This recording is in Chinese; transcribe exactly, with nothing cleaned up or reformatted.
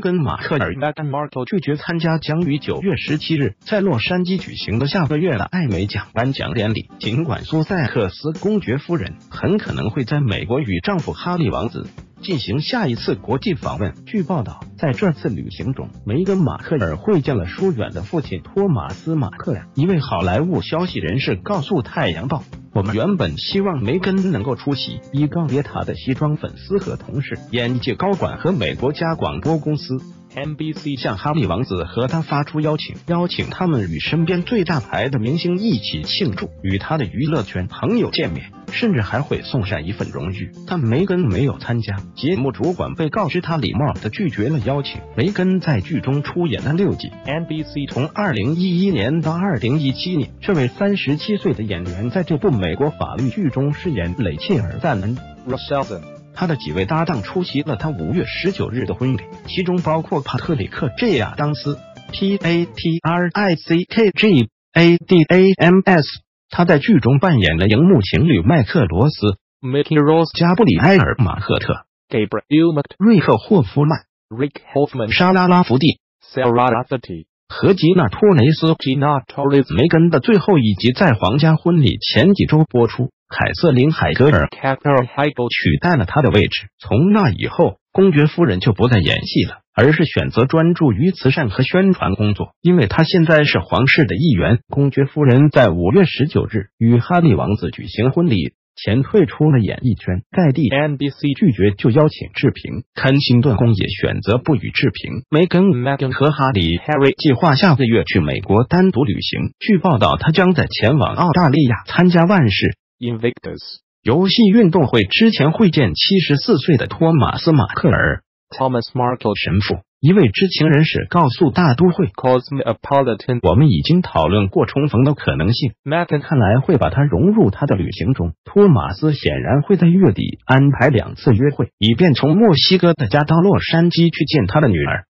根·马克尔 （Meghan Markle） 拒绝参加将于九月十七日在洛杉矶举行的下个月的艾美奖颁奖典礼。尽管苏塞克斯公爵夫人很可能会在美国与丈夫哈利王子进行下一次国际访问。据报道，在这次旅行中，梅根·马克尔会见了疏远的父亲托马斯·马克尔。一位好莱坞消息人士告诉《太阳报》，我们原本希望梅根能够出席，以告别他的西装粉丝和同事、演艺界高管和美国家广播公司。N B C 向哈利王子和他发出邀请，邀请他们与身边最大牌的明星一起庆祝，与他的娱乐圈朋友见面，甚至还会送上一份荣誉。但梅根没有参加，节目主管被告知他礼貌地拒绝了邀请。梅根在剧中出演了六季 N B C， 从二零一一年到二零一七年，这位三十七岁的演员在这部美国法律剧中饰演雷切尔·赞恩 （Roselson）。他的几位搭档出席了他五月十九日的婚礼，其中包括帕特里克· J 亚当斯 （P A T R I C K G A D A M S）。他在剧中扮演了荧幕情侣麦克罗斯 （Mickey Rose）、加布里埃尔·马赫特 （Gabriel Macht）、瑞克·霍夫曼 （Rick Hoffman）、莎拉·拉福蒂 （Sarah Rafferty） 和吉娜·托雷斯 （Gina Torres）。梅根的最后一集在皇家婚礼前几周播出。凯瑟琳·海格尔 （Catherine Heigl） 取代了他的位置。从那以后，公爵夫人就不再演戏了，而是选择专注于慈善和宣传工作，因为她现在是皇室的一员。公爵夫人在五月十九日与哈利王子举行婚礼前退出了演艺圈，盖蒂 N B C 拒绝就邀请置评，坎辛顿宫也选择不予置评。梅根 Meghan 和哈利 Harry 计划下个月去美国单独旅行，据报道他将在前往澳大利亚参加万事Invictus 游戏运动会之前会见七十四岁的托马斯·马克尔 （Thomas Markle） 神父。一位知情人士告诉大都会 Cosmopolitan， 我们已经讨论过重逢的可能性。Meghan 看来会把它融入他的旅行中。托马斯显然会在月底安排两次约会，以便从墨西哥的家到洛杉矶去见他的女儿。